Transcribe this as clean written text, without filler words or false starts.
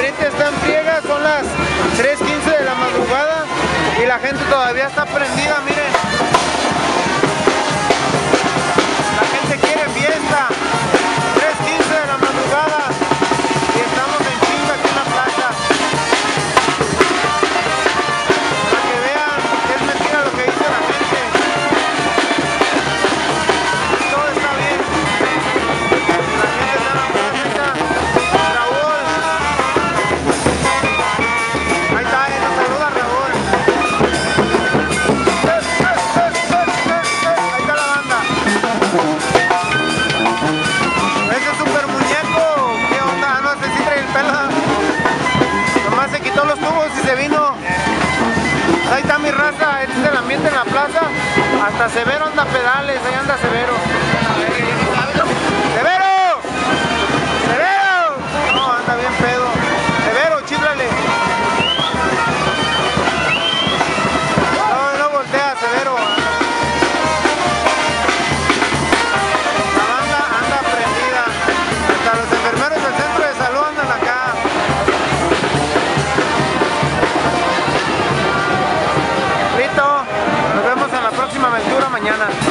ambiente está en friega, son las 3:15 de la madrugada y la gente todavía está prendida, miren. La gente quiere fiesta. 3:15 de la madrugada y estamos en chinga aquí en la plaza. Para que vean que es mentira lo que dice la gente. Todo está bien. La gente está en la plaza. Raúl. Ahí está, nos saluda Raúl. Ahí está la banda. Ese super muñeco, ¿qué onda? No sé si trae el pelo. Nomás se quitó los tubos y se vino. Ahí está mi raza, este es el ambiente en la plaza. Hasta Severo anda pedales, ahí anda Severo. ¡Severo! ¡Severo! No, anda bien pedo. Severo, chíflale. No, no voltea, Severo. La banda anda prendida. Hasta los enfermeros del centro de salud andan acá. Listo, nos vemos en la próxima aventura mañana.